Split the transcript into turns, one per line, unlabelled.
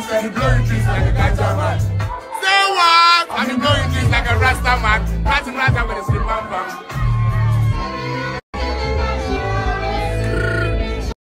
Say he blowing trees like a ganja man. Say what? I'm blowing trees like a Rasta man. Catching rasta with a slip and bang.